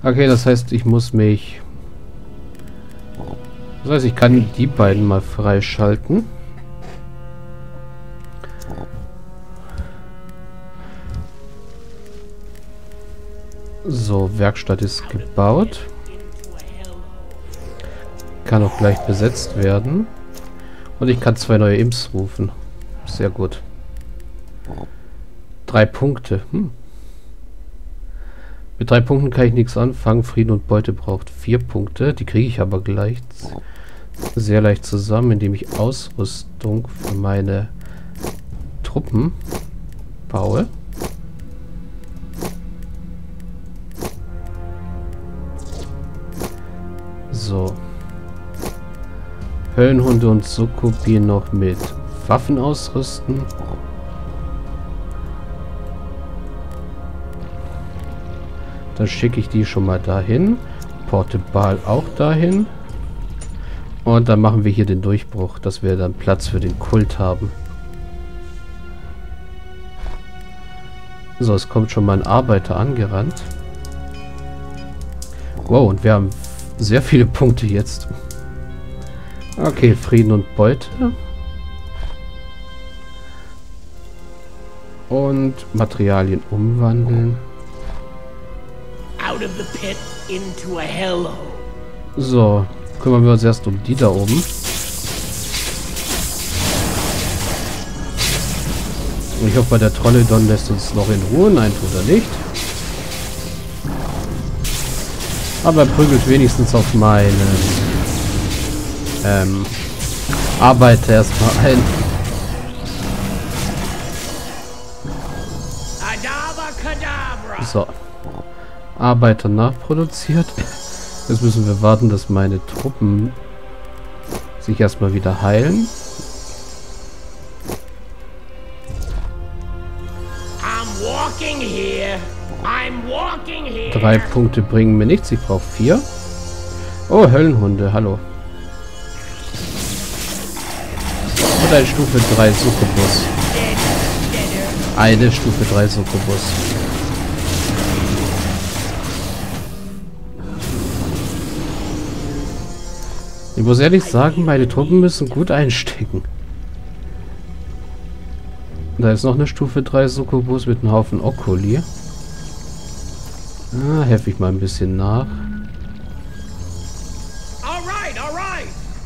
Okay, das heißt, ich muss mich... Das heißt, ich kann die beiden mal freischalten. So, Werkstatt ist gebaut. Kann auch gleich besetzt werden. Und ich kann 2 neue Imps rufen. Sehr gut. 3 Punkte. Mit 3 Punkten kann ich nichts anfangen. Frieden und Beute braucht 4 Punkte. Die kriege ich aber gleich sehr leicht zusammen, indem ich Ausrüstung für meine Truppen baue. So. Höllenhunde und Succubi noch mit Waffen ausrüsten. Dann schicke ich die schon mal dahin. Portebal auch dahin. Und dann machen wir hier den Durchbruch, dass wir dann Platz für den Kult haben. So, es kommt schon mal ein Arbeiter angerannt. Wow, und wir haben sehr viele Punkte jetzt. Okay, Frieden und Beute. Und Materialien umwandeln. Out of the pit into a hellhole. So, kümmern wir uns erst um die da oben. Ich hoffe, der Trollodon lässt uns noch in Ruhe. Nein, tut er nicht. Aber er prügelt wenigstens auf meinen Arbeiter erstmal ein. So. Arbeiter nachproduziert. Jetzt müssen wir warten, dass meine Truppen sich erstmal wieder heilen. I'm walking here. 3 Punkte bringen mir nichts. Ich brauche 4. Oh, Höllenhunde. Hallo. Und ein Stufe 3 Succubus. Eine Stufe 3 Succubus. Ich muss ehrlich sagen, meine Truppen müssen gut einstecken. Da ist noch eine Stufe 3 Succubus mit einem Haufen Oculi. Ah, helfe ich mal ein bisschen nach. Alright.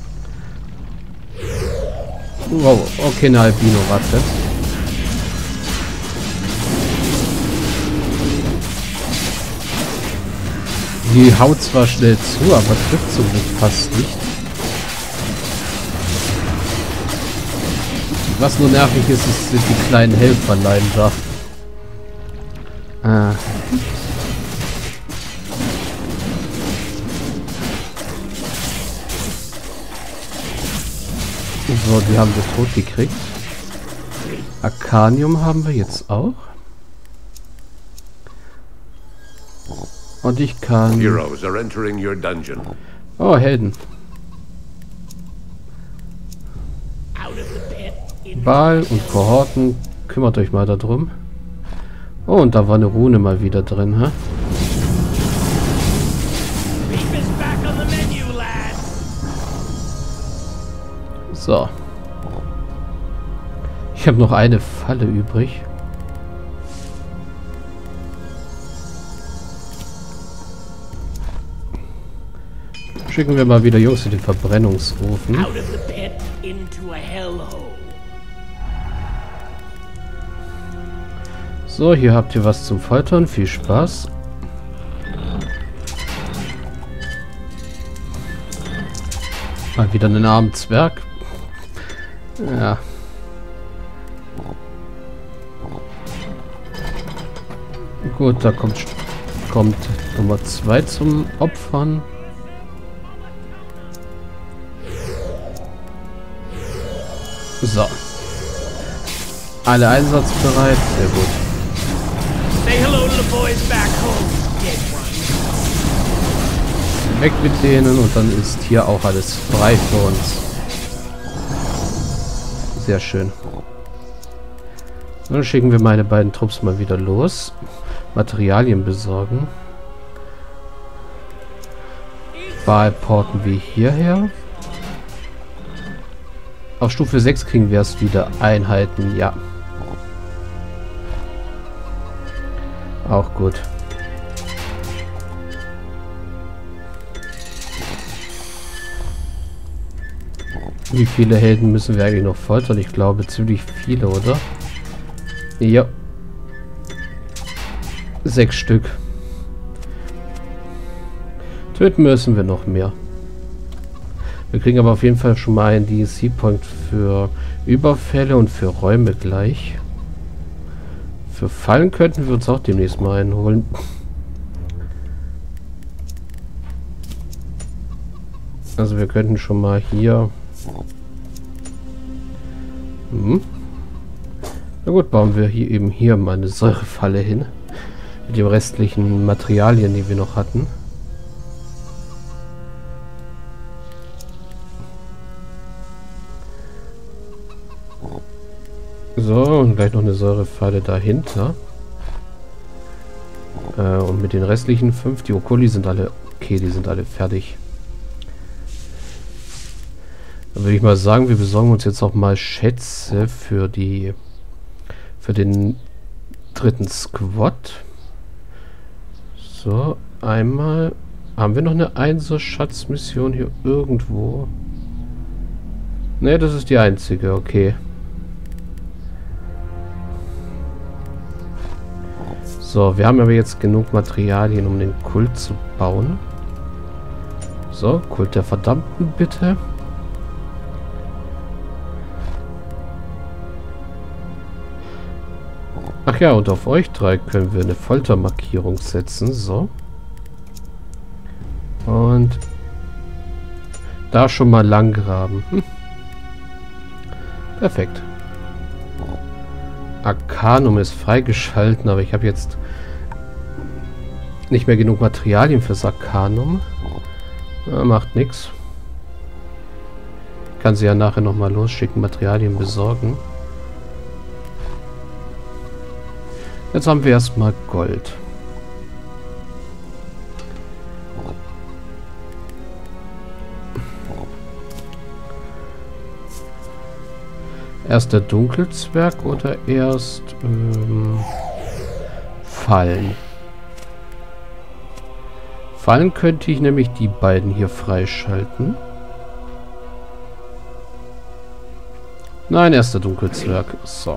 Wow, okay, eine Albino-Ratte. Die haut zwar schnell zu, aber trifft zum Glück fast nicht. Was nur nervig ist, sind die kleinen Helferlein da. Ah. So, die haben wir tot gekriegt. Arcanium haben wir jetzt auch. Und ich kann... Heroes are entering your dungeon. Oh, Helden. Baal und Kohorten, kümmert euch mal darum. Oh, und da war eine Rune mal wieder drin, hä? So. Ich habe noch eine Falle übrig. Schicken wir mal wieder Jungs in den Verbrennungsofen. Out of the pit into a hellhole. So, hier habt ihr was zum Foltern. Viel Spaß. Mal wieder einen armen Zwerg. Ja. Gut, da kommt Nummer 2 zum Opfern. So. Alle einsatzbereit. Sehr gut. Say hello to the boys back home. Dead one. Weg mit denen und dann ist hier auch alles frei für uns. Sehr schön. Dann schicken wir meine beiden Trupps mal wieder los. Materialien besorgen. Baal porten wir hierher. Auf Stufe 6 kriegen wir erst wieder Einheiten, ja. Auch gut. Wie viele Helden müssen wir eigentlich noch foltern? Ich glaube ziemlich viele, oder? Ja. 6 Stück. Töten müssen wir noch mehr. Wir kriegen aber auf jeden Fall schon mal einen DLC-Point für Überfälle und für Räume gleich. Für Fallen könnten wir uns auch demnächst mal einen holen. Also wir könnten schon mal hier... Na gut, bauen wir hier mal eine Säurefalle hin. Mit den restlichen Materialien, die wir noch hatten. So, und gleich noch eine Säurefalle dahinter. Und mit den restlichen 5, die Okuli sind alle... Okay, die sind alle fertig. Dann würde ich mal sagen, wir besorgen uns jetzt auch mal Schätze für den 3. Squad. So, einmal... Haben wir noch eine Einser-Schatzmission hier irgendwo? Ne, das ist die einzige, okay. So, wir haben aber jetzt genug Materialien, um den Kult zu bauen. So, Kult der Verdammten, bitte. Ach ja, und auf euch 3 können wir eine Foltermarkierung setzen. So. Und da schon mal lang graben. Perfekt. Arcanum ist freigeschalten, aber ich habe jetzt nicht mehr genug Materialien fürs Arcanum. Ja, macht nichts. Kann sie ja nachher nochmal losschicken, Materialien besorgen. Jetzt haben wir erstmal Gold. Erst der Dunkelzwerg oder erst Fallen? Fallen könnte ich nämlich die beiden hier freischalten. Nein, erst der Dunkelzwerg. So.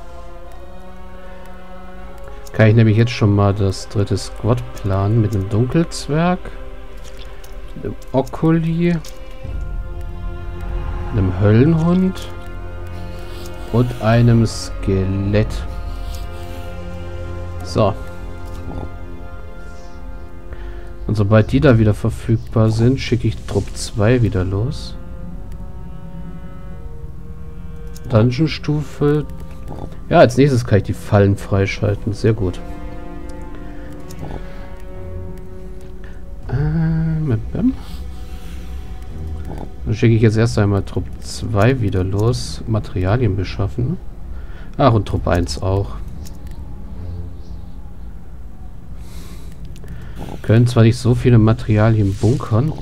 Kann ich nämlich jetzt schon mal das 3. Squad planen mit einem Dunkelzwerg, einem Okuli, einem Höllenhund und einem Skelett. So. Und sobald die da wieder verfügbar sind, schicke ich Trupp 2 wieder los. Dungeon-Stufe. Ja, als nächstes kann ich die Fallen freischalten. Sehr gut. Dann schicke ich jetzt erst einmal Trupp 2 wieder los. Materialien beschaffen. Ach, und Trupp 1 auch. Können zwar nicht so viele Materialien bunkern.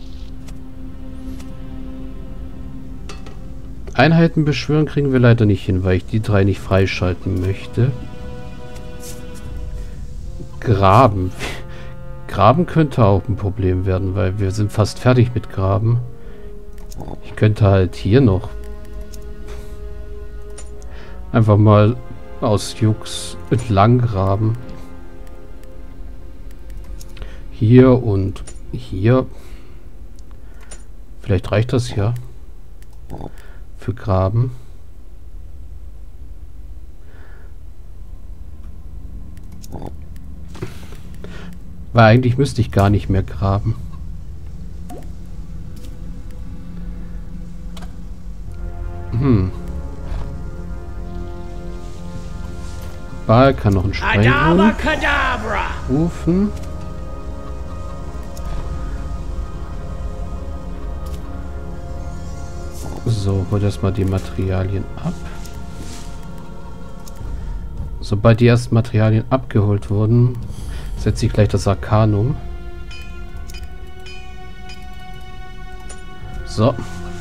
Einheiten beschwören kriegen wir leider nicht hin, weil ich die 3 nicht freischalten möchte. Graben. Graben könnte auch ein Problem werden, weil wir sind fast fertig mit Graben. Ich könnte halt hier noch einfach mal aus Jux entlang graben. Hier und hier. Vielleicht reicht das ja. Für Graben. Weil eigentlich müsste ich gar nicht mehr graben. Baal kann noch einen Sprenghof rufen. So, hol erstmal die Materialien ab. Sobald die ersten Materialien abgeholt wurden, setze ich gleich das Arcanum. So.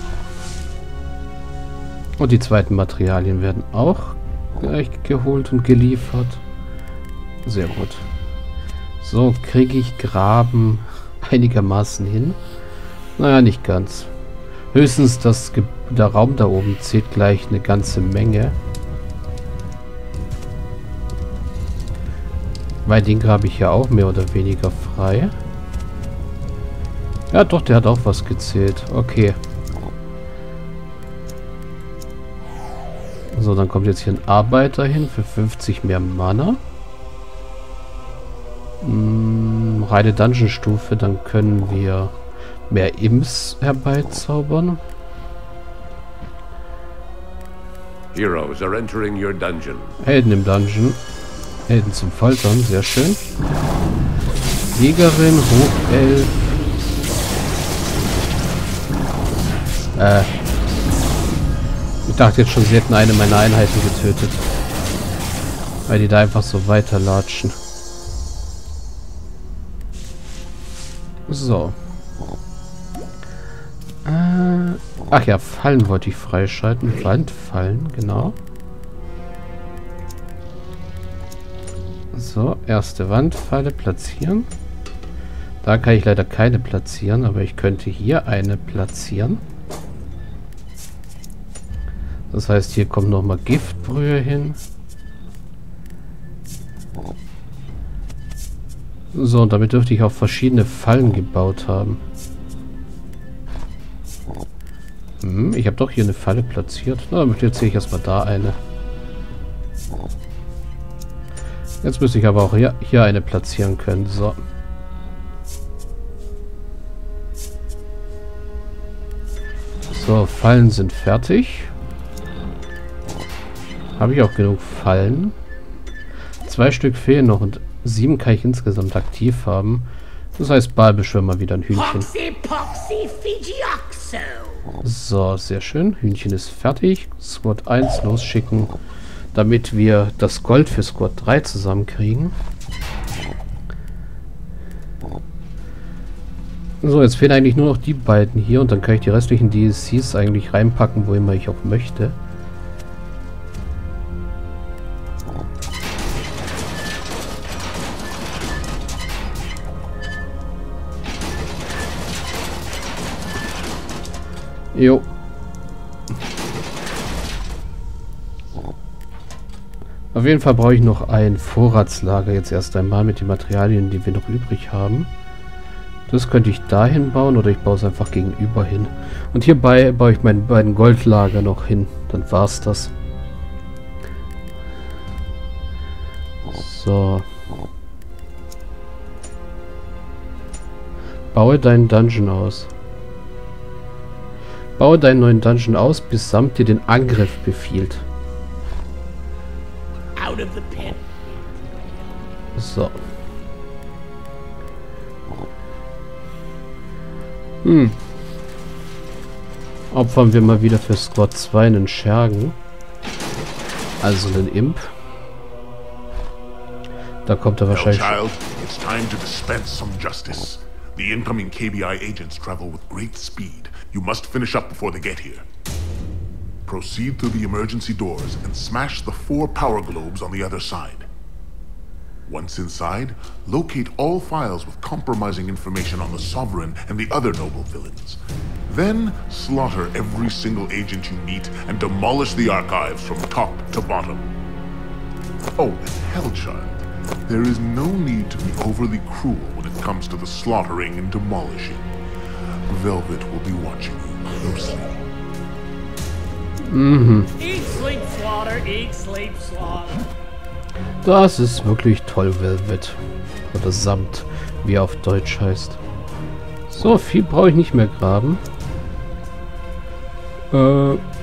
Und die zweiten Materialien werden auch gleich geholt und geliefert. Sehr gut. So, kriege ich Graben einigermaßen hin? Naja, nicht ganz. Höchstens der Raum da oben zählt gleich eine ganze Menge. Weil den grabe ich ja auch mehr oder weniger frei. Ja doch, der hat auch was gezählt. Okay. So, dann kommt jetzt hier ein Arbeiter hin für 50 mehr Mana. Reine Dungeon-Stufe, dann können wir mehr Imps herbeizaubern. Heroes are entering your dungeon. Helden im Dungeon. Helden zum Foltern, sehr schön. Jägerin, Hochelf. Ich dachte jetzt schon, sie hätten eine meiner Einheiten getötet. Weil die da einfach so weiterlatschen. So. Ach ja, Fallen wollte ich freischalten. Wandfallen, genau. So, erste Wandfalle platzieren. Da kann ich leider keine platzieren, aber ich könnte hier eine platzieren. Das heißt, hier kommt nochmal Giftbrühe hin. So, und damit dürfte ich auch verschiedene Fallen gebaut haben. Ich habe doch hier eine Falle platziert. Na, damit platziere ich erstmal da eine. Jetzt müsste ich aber auch hier eine platzieren können. So. So, Fallen sind fertig. Habe ich auch genug Fallen. 2 Stück fehlen noch und 7 kann ich insgesamt aktiv haben. Das heißt, bald beschwören wir wieder ein Hühnchen. So, sehr schön. Hühnchen ist fertig. Squad 1 losschicken, damit wir das Gold für Squad 3 zusammenkriegen. So, jetzt fehlen eigentlich nur noch die beiden hier und dann kann ich die restlichen DLCs eigentlich reinpacken, wo immer ich auch möchte. Jo. Auf jeden Fall brauche ich noch ein Vorratslager jetzt erst einmal mit den Materialien, die wir noch übrig haben. Das könnte ich dahin bauen oder ich baue es einfach gegenüber hin. Und hierbei baue ich meine beiden Goldlager noch hin. Dann war's das. So. Baue deinen Dungeon aus. Baue deinen neuen Dungeon aus, bis Samt dir den Angriff befiehlt. Out of the pit. So. Opfern wir mal wieder für Squad 2 einen Schergen. Also einen Imp. Da kommt er wahrscheinlich... Child, it's time to dispense some justice. The incoming KBI agents travel with great speed. You must finish up before they get here. Proceed through the emergency doors and smash the 4 power globes on the other side. Once inside, locate all files with compromising information on the Sovereign and the other noble villains. Then, slaughter every single agent you meet and demolish the archives from top to bottom. Oh, and Hellchild, there is no need to be overly cruel when it comes to the slaughtering and demolishing. Velvet will be watching you closely. Eat, sleep, slaughter, eat, sleep, slaughter. Das ist wirklich toll, Velvet. Oder Samt, wie er auf Deutsch heißt. So, viel brauche ich nicht mehr graben.